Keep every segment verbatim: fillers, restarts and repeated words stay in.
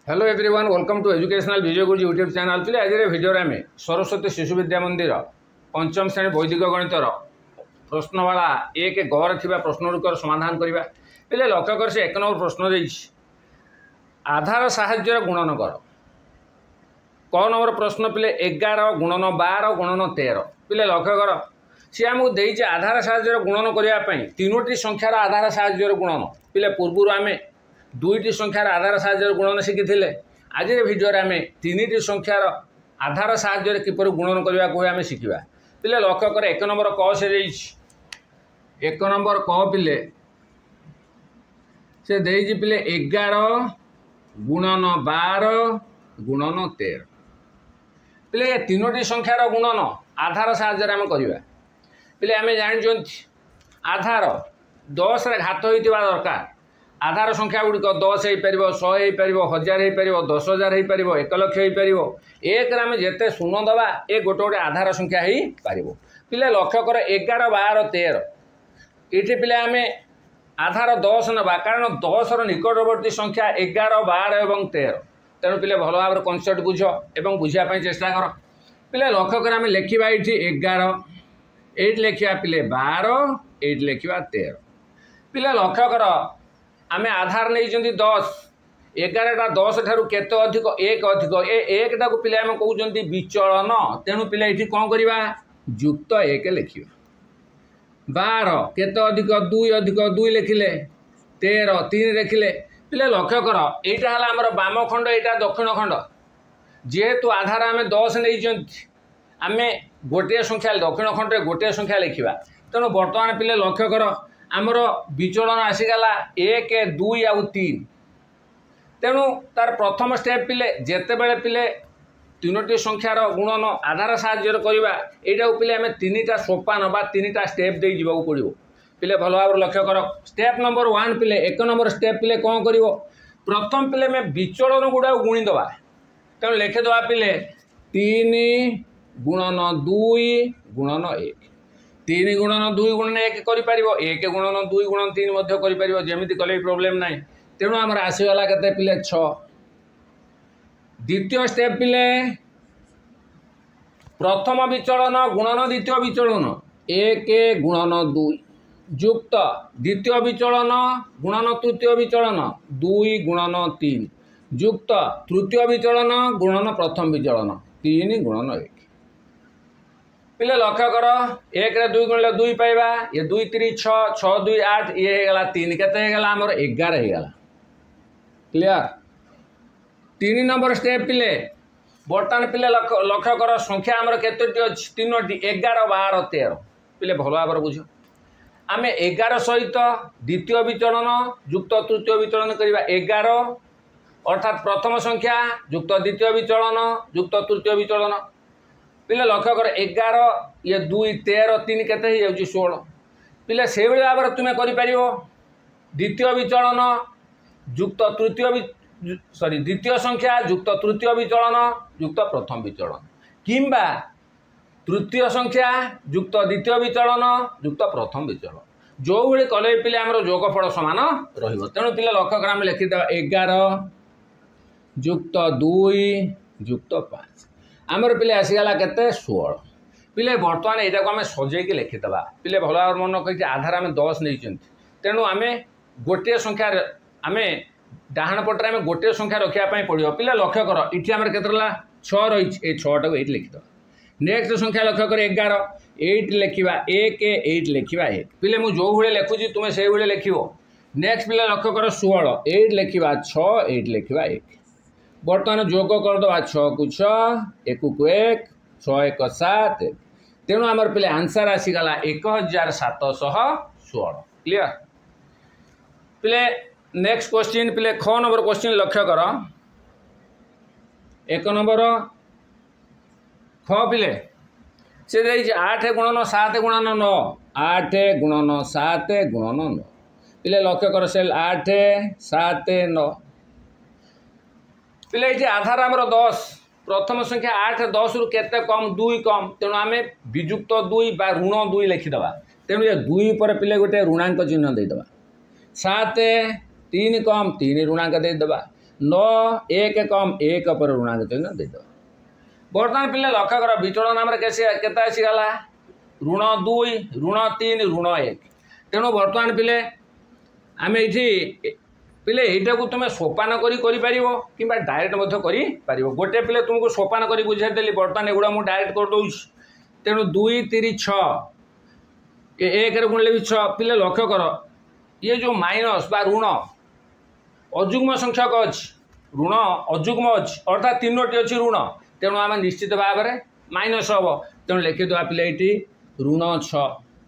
Hello everyone, welcome to educational Vijay Guruji YouTube channel. पिले आज video आम सरस्वती शिशु विद्या मंदिर पंचम श्रेणी वैदिक गणितर प्रश्नवाला एक गौर थी प्रश्नगुड़िकर समाधान करवा। पे लक्ष्य कर से एक नंबर प्रश्न दे आधार साहाय्य गुणन कर। क नंबर प्रश्न पिले एगार गुणन बार गुणन तेरह। पिले लक्ष्य कर सी आमको देती आधार साहाय्य गुणन करने तीनोटी संख्यार आधार साहाय्य गुणन। पिले पूर्व आम दुईटी संख्यार आधार साहाय्य गुणन शिखी। आज भिडियो आम तीन संख्यार आधार साहाय्य किपर गुणन करने को आम शिखा। पिले लक्ष्य कर एक नंबर क से एक नंबर क पिले से देजी पिले एगार गुणन बार गुणन तेरह। पिले तीनोटी संख्यार गुणन आधार साहाय्य आम करवा। पिले आम जान आधार दस रे घात होता दरकार। आधार संख्या गुड़िक दस हो पार शहे हो पार हजार हो पार दस हजार हो पार एक लक्ष हो पार। एक आम जिते शून दबा ए गोटे गोटे आधार संख्या हो पार। पिले लक्ष्य कर एगार बार तेरह ये पिले आम आधार दस नवा कारण दस निकटवर्ती संख्या एगार बार एवं तेरह। तेणु पिले भल भाव कनसेप्ट बुझ एवं बुझापी चेष्टा कर। पिले लक्ष्य कर आम लिखा ये एगार एट लिखा पिले बार एट लिखा तेरह। पिले लक्ष्य कर आम आधार नहीं दस एगारटा दस ठारू केते अधिक एक अधिक ए एकटा को पिले आम कहते विचलन। तेणु पिले ये कौन करवा युक्त एक लिखा। बार केते अधिक दुई अधिक दुई लिखिले तेरह तीन लिखिले। पिले लक्ष्य कर यहाँ है आमर बाम खंड यहाँ दक्षिण खंड। जेहेतु आधार आम दस नहीं आम गोटे संख्या दक्षिण खंड गोटे संख्या लिखा। तेणु बर्तमान पिले लक्ष्य कर आमर विचलन आसीगला एक दुई आउ तीन। तेणु तार प्रथम स्टेप पिले जेते बेले पिले तीनोटी संख्यार गुणन आधार साहाय्य करवा यहाँ पिले आम तीन टा सोपान बा तीन टा स्टेप दे जावाक पड़ो। पिले भल भाव लक्ष्य कर स्टेप नंबर वन पिले एक नंबर स्टेप पिले कौन कर प्रथम पिले आम विचलन गुड़ा गुणीदवा। तेणु लिखिदवा पिले तीन गुणन दुई गुणन एक। तीन गुणन दुई गुणन एक कर एक गुणन दुई गुणन तीन कर जमी कले प्रोब्लेम ना। तेणु आमर आसीगला के पिले छ। द्वितीय स्टेप पिले प्रथम विचलन गुणन द्वितीय विचलन एक गुणन दुई युक्त द्वितीय विचलन गुणन तृतीय विचलन दुई गुणन तीन युक्त तृतीय विचलन गुणन प्रथम विचलन तीन गुणन एक। पिले लक्ष्य कर एक रे दुई गुणले दुई पाइबा ये दुई तीन छः छः दुई आठ ये होगा तीन के आमर एगार होगा। क्लियर। तीन नंबर स्टेप पिले बर्तमान पिले लक्ष्य कर संख्या आमर केतोटी अच्छी तीनोटी एगार बार तेरह। पिले भल भाव बुझ आम एगार सहित द्वितीय विचलन युक्त तृतीय विचलन करवा एगार अर्थात प्रथम संख्या युक्त द्वितीय विचलन युक्त तृतीय विचलन। पिले लक्ष्य कर एगार ये दुई तेरह तीन के षोल। पिले से भाव में तुम्हें कर द्वितीय विचलन युक्त तृतीय सॉरी द्वितीय संख्या युक्त तृतीय विचलन युक्त प्रथम विचलन किंबा तृतीय संख्या युक्त द्वितीय विचलन युक्त प्रथम विचलन जो भाई कले पिले आमर जोगफल सामान रहिबो। तेणु पिले लक्ष्य कर आम लिखिदेवा एगार युक्त दुई युक्त पाँच आमर पिले आसीगला के षोल। पिले बर्तमान यहाँ को आम सजेक लिखिदेवा। पिले भल भाव मन कही आधार आम दस नहीं। तेणु आम गोटे संख्या आम डाहाण पटे आम गोटे संख्या रखापी पड़ो। पिले लक्ष्य कर ये आम के छः रही छटा को ये लिखिद। नेक्स्ट संख्या लक्ष्य कर एगार एट लिखा एक एट लिखा एक। पिले मुझे जो भाई लिखुची तुम्हें से भाई लिख। नेक्स्ट पिले लक्ष्य कर षोल एट लिखा छः एट लिखा एक। बर्तमान जोग करदे छः को छः एक को एक छः एक सात। तेणु आमर पिले आंसर आसीगला एक हजार सातशह षोल। क्लियर। पिले नेक्स्ट क्वेश्चन पिले ख नंबर क्वेश्चन लक्ष्य कर एक नंबर ख पिले से देखिए आठ गुणन सात गुणन नौ आठ गुणन सात गुणन नौ। पिले लक्ष्य कर सेल आठ सात नौ। पिले ये आधार आमर दस प्रथम संख्या आठ दस रु केते कम दुई कम। तेणु आम विजुक्त दुई बा ऋण दुई लिखिदेवा। तेणु ये दुई पर पिले गोटे ऋणांक चिन्ह देदेवा। सात तीन कम तीन ऋणांक देदेवा। नौ एक कम एक पर ऋणांक चिन्ह देद। बर्तमान पिले लक्ष्य कर विचलन आम केते आसीगला ऋण दुई ऋण तीन ऋण एक। तेणु बर्तमान पिले आम ये पिले यहीटा को तुम सोपान कर कि डायरेक्ट कर गोटे पिले तुमको सोपान कर बुझाईदेली बर्तमान एगुड़ा मुझे डायरेक्ट करदे। तेणु दुई तीन छः एक गुणले भी छः पिले लक्ष्य कर ये जो माइनस बा ऋण अजुग्म संख्यक अच्छी ऋण अजुग्म अच्छी अर्थात तीनोटी अच्छी ऋण। तेणु आम निश्चित भाव में माइनस हम तेणु लिखिदेवा पिले ये ऋण छ।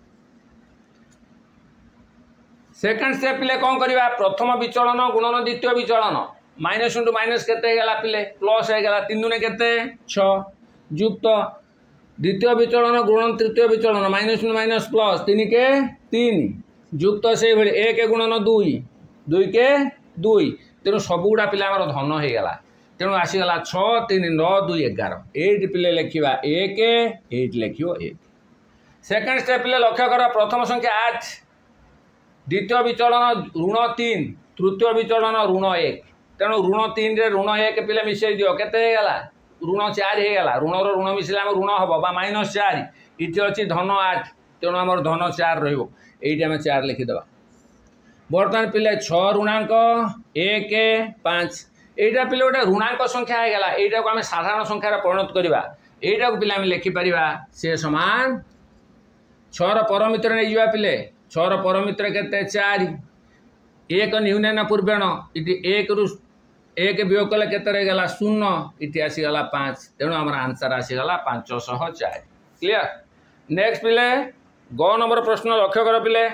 सेकेंड स्टेप पिले कौन करवा प्रथम विचलन गुणन द्वितीय विचलन माइनस इंटू माइनस केते गला पिले प्लस हो गला तीन दुने केते छः युक्त द्वितीय विचलन गुणन तृतीय विचलन माइनस इंटू माइनस प्लस तीन के तीन युक्त से भली एक गुणन दुई दुई के दुई। तेणु सबुगुड़ा पिला आमर धन हो गला। तेणु आसीगला छः तीन नौ दुई एगार एट पिले लिखा एक एट लिख एक। सेकेंड स्टेप पिले लक्ष्य कर प्रथम संख्या आठ द्वितीय विचलन ऋण तीन तृतीय विचलन ऋण एक। तेणु ऋण तीन रे ऋण एक पिले मिसई दियो केते गला ऋण चार हो गला ऋण ऋण मिसले आम ऋण हम बा माइनस चार इति अच्छी धन आठ। तेणु आम धन चार रही आम चार लिखिदेवा। बर्तमान पिले छः ऋणांक एक पाँच यहीटा पिले गोटे ऋणांक संख्या हो गला यहीटा को आम साधारण संख्यार परिणत करवा यहीटा को पिले आम लिखिपर से समान छर परमित्र नहीं जा पिले छर परमित्र केते चार एक न्यून पूर्वेण इति एक रु एक वियोग कले केते रहीगला शून्य इति आसीगला पाँच। तेणु आम आंसर आसीगला पाँचश चार। क्लियर। नेक्स्ट पिले ग नंबर प्रश्न लक्ष्य कर पिले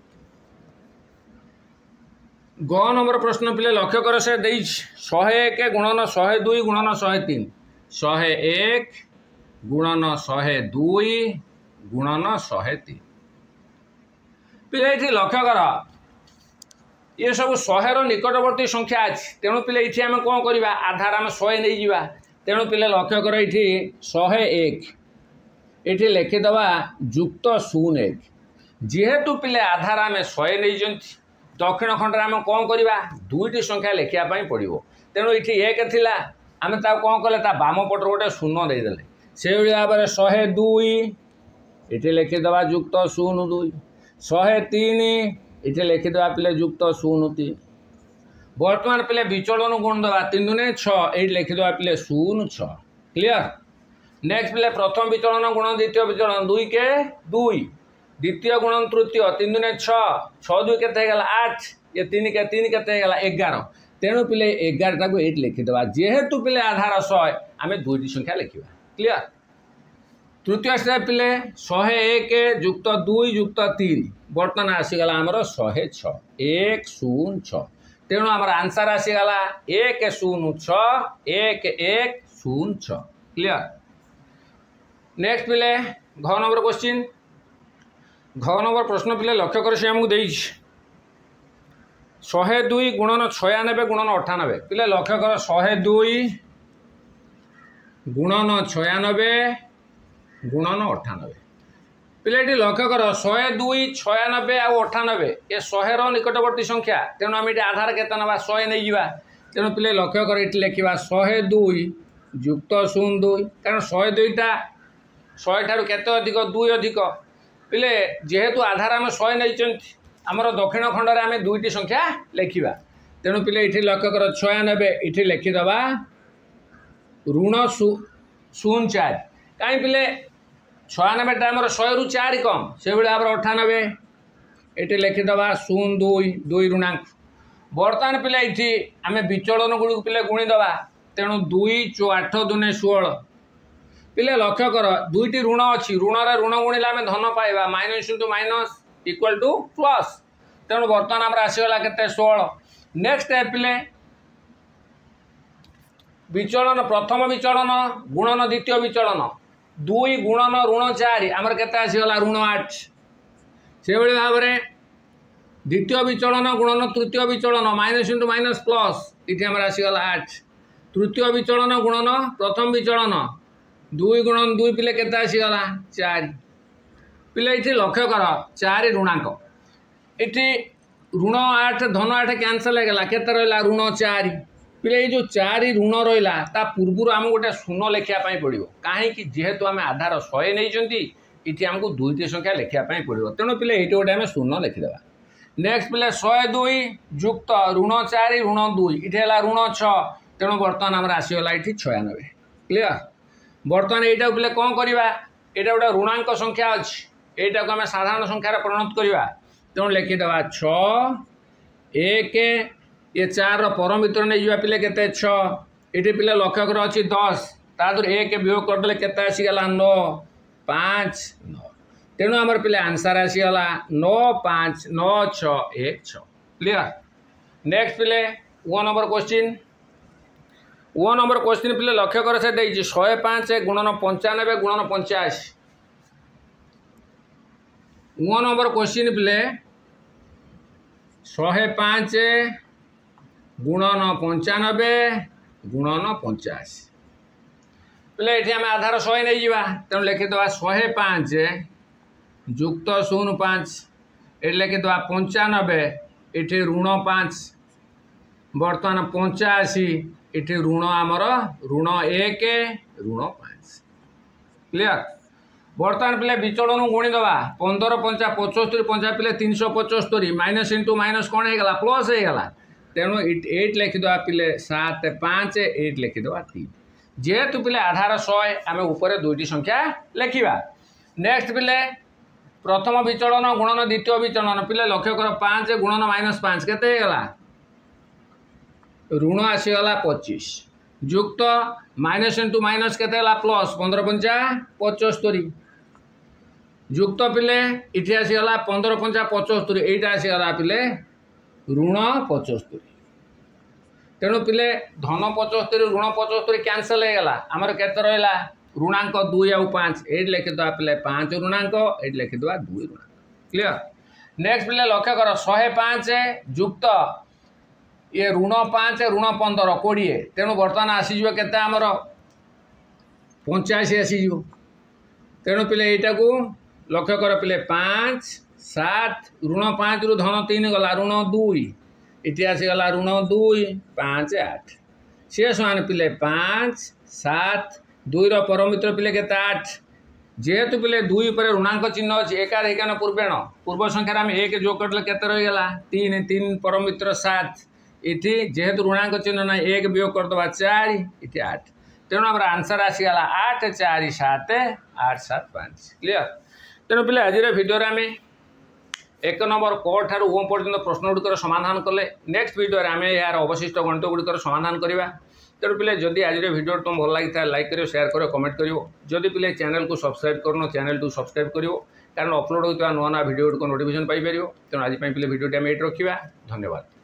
ग नंबर प्रश्न पिले लक्ष्य कर से दे शहे एक गुणन शहे दुई गुणन शहे तीन शहे एक गुणन शहे दुई गुणन शहे तीन पिले ये लक्ष्य कर ये सब शहेर निकटवर्ती संख्या अच्छी। तेणु पिले ये आम कौन करवा आधार आम शहे नहीं जावा। तेणु पिले लक्ष्य कर ये शहे एक ये लिखिदेवा युक्त शून्य एक जेहेतु पिले आधार आम शहे नहीं दक्षिण खंडे आम कौन करवा दुईटी संख्या लिखापी पड़ो। तेणु ये एक थिला आम कौन कले बाम पट गोटे शून्य देदेले से भाव में शहे दुई ये लिखिदेवा युक्त शून्य दुई शहे तीन ये लिखिदेवा पिले युक्त शून्य तीन। बर्तमान पिले विचलन गुण देवा तीन दुने छः ये लिखिदेवा पिले शून्य छः। क्लियर। नेक्स्ट पिले प्रथम विचलन गुण द्वितीय विचलन दुई के दुई द्वितीय गुणन तृतीय तीन दुने छः छः दुई केते गला आठ ये तीन के तीन केते गला एगार। तेणु पिले एगारटा को एट लिखिदेवा जेहेतु पिले आधार शहे आम दुईटी संख्या लिखा। क्लियर। तृतीय स्टेप पिले शहे एक युक्त दुई युक्त तीन बर्तमान आसीगला आमर शहे छः एक शून्य छः। तेणु आमर आंसर आसीगला एक शून्य छः एक एक शून्य छः। क्लियर। नेक्स्ट पिले घ नंबर क्वेश्चन घ नंबर प्रश्न पिले लक्ष्य कर आमको दे शहे दुई गुणन छयानबे गुणन अठानबे पिले लक्ष्य कर शहे दुई गुणन छयानबे गुणन अठानबे पिले लक्ष्य कर शहे दुई छयानबे आ अठानबे ये शहेर निकटवर्ती संख्या। तेणु आम ये आधार केते ना शहे नहीं जा। तेणु पिले लक्ष्य कर ये लिखा शहे दुई युक्त शून्य दुई कारण शहे दुईटा शहे ठार केते अधिक दुई अधिक पिले जेहेतु आधार आम शहे नहीं आमर दक्षिण खंड में आम दुईटी संख्या लिखा। तेणु पिले ये लक्ष्य कर छयानबे ये लिखिदेवा ऋण शून्य चार कहीं पिले छयानबेटा आमर शहे रु चार कम से भाव में अठानबे ये लिखिदेवा शून्य दुई दुई ऋणांक। बर्तमान पिले ये आम विचलन गुड़ पिले गुणीदेवा तेणु दुई चौ आठ दुने षोल पिले लक्ष्य कर दुईटी ऋण अच्छी ऋण ऋण गुणिले आम धन पाइबा minus into minus equal to plus. तेणु बर्तमान आम आसीगला केते षोल। नेक्स्ट स्टेप पिले विचलन प्रथम विचलन गुणन द्वितीय विचलन दुई गुणन ऋण चार आमर केते आसीगला ऋण आठ से भाव में द्वितीय विचलन गुणन तृतीय विचलन माइनस इंटू माइनस प्लस ये आमर आसीगला आठ तृतीय विचलन गुणन प्रथम विचलन दुई गुणन दुई पिले केते आसीगला चार पिले ये लक्ष्य कर चार ऋणांक ये ऋण आठ धन आठ कैनसल होगा केते रहा ऋण चार पिले जो चार ऋण रहा पूर्व आम गोटे शून्य लिखापी पड़ो कहीं जेहेतु आम आधार शहे नहीं ये आमको दुईटी संख्या लिखापी पड़ो तेणु पिले ये गोटे आम शून्य लिखिदेवा। नेक्स्ट पिले शहे दुई युक्त ऋण चार ऋण दुई ये ऋण छ तेणु बर्तमान आम आसीगला ये छयानबे। क्लीयर। बर्तमान यहाँ पिले कौन करवा यहाँ गोटे ऋणांक संख्या अच्छी यहाँ को आम साधारण संख्यार परिणत करवा तेणु लिखिदेवा छ एक ये चार परम भितर नहीं जावा पिले केते छ ये पिले लक्षक अच्छी दस तादर एक वियोग करदे केते आसीगला नौ पाँच नौ तेणु आमर पिले आंसर आसीगला नौ पाँच नौ छ एक छ। क्लीयर। नेक्स्ट पिले one number question one number question पिले लक्ष्य कर से देखिए शहे पाँच गुणन पंचानबे गुणन पंचाशी वन नंबर क्वेश्चन पिले शहे पाँच गुणन पंचानबे गुणन पंचाशी पिले ये आम आधार शहे नहीं जावा तेणु लिखिदेवा शहे पाँच युक्त शून्य पाँच ये लिखिदेवा पंचानबे ये ऋण पाँच बर्तमान पंचाशी ये ऋण आमर ऋण एक ऋण पाँच। क्लीयर। बर्तमान पिले विचलन गुणीदवा पंदर पंचा पचस्तरी पंचा पिले तीन सौ पचस्तरी माइनस इंटू माइनस कौन होगा प्लस होगा तेणु एट लिखिदेवा पिले सात पाँच एट लिखिदेवा तीन जेहेतु पिले आधार शहे आम ऊपर दुईटी संख्या लिखा। नेक्स्ट पिले प्रथम विचलन गुणन द्वितीय विचलन पिले लक्ष्य कर पाँच गुणन माइनस पाँच केते होगा ऋण आसीगला पच्चीस युक्त माइनस इंटू माइनस केते प्लस पंद्रह पंचा पचस्तरी युक्त पिले इटे आसीगला पंद्रह पंचा पचस्तरी एटा आसीगला पिले ऋण पचस्तरी तेणु पिले धन पचस्तरी ऋण पचस्तरी कैंसल होगा आमर केते रहा ऋणांक दुई आउ पाँच एट लिखिदेवा पिले पाँच ऋणांक एट लिखिदेवा दुई ऋणांक। क्लीयर। नेक्स्ट पिले लक्ष्य कर शहे पाँच युक्त ये ऋण पाँच ऋण पंदर कोड़े तेणु बर्तमान आसीज केते आमर पंचाशी आसीज तेणु पिले यहाँ को लक्ष्य कर पिले पाँच सात ऋण पाँच रु धन तीन गला ऋण दुई इति आसीगला ऋण दुई पाँच आठ सी समान पिले पाँच सात दुई परम मित्र पिले केते आठ जेहेतु पिले दुई पर ऋणांक चिन्ह अच्छी एका एकान पूर्वेण पूर्व संख्यार आम एक जोग करले केते रहीगला तीन तीन परम मित्र सात इति जेहेतु ऋणांक चिन्ह ना एक वियोग करदे चार इति आठ तेणु आम आंसर आसीगला आठ चार सात आठ सात पाँच। क्लीयर। तेणु पिले आज भिडियो आम एक नंबर क ठार ओम पर्यंत प्रश्न गुड़िकर समाधान कले नेक्स्ट भिडियो आम यार अवशिष्ट गणित गुड़िकर समाधान करवा। तेणु पिले जदि आज भिडियो तुम भल लगी था लाइक करो शेयर करो कमेंट करो जदि पिले चैनल को सब्सक्राइब करनो चैनल टू सब्सक्राइब करो कारण अपलोड होता नुआ नुआ भिडियो गुड़िक नोटिफिकेशन पाइपर तेणु आज पिले भिडियो आम ये रखा। धन्यवाद।